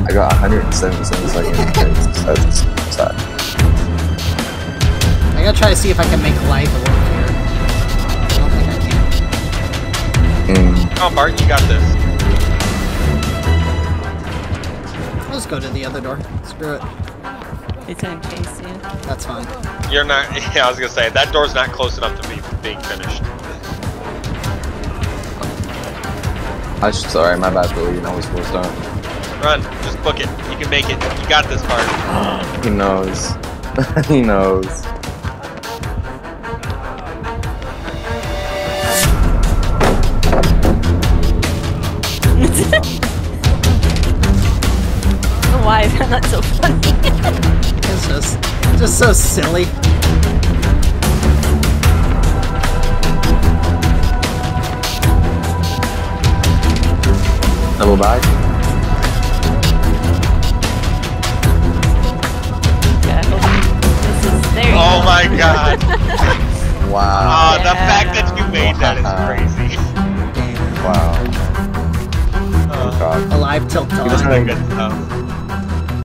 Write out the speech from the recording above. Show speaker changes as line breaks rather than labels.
I got 177 seconds. That's sad.
I gotta try to see if I can make life work here. I don't think I can.
Come on, Bart, you got this.
I'll just go to the other door. Screw it.
He's gonna chase you.
That's fine.
You're not. Yeah, I was gonna say that door's not close enough to be being finished.
I should, sorry, my bad, Billy. You know what's forced out.
Run, just book it. You can make it. You got this, Bart.
He knows. He knows.
Why is that so funny?
It's just so silly.
Double back.
Yeah, this is there. You
Oh
go.
my god.
Wow.
Oh, the fact that you made that is crazy.
Wow. Oh god.
Alive till
He
dawn.
doesn't
That's
even,
good stuff.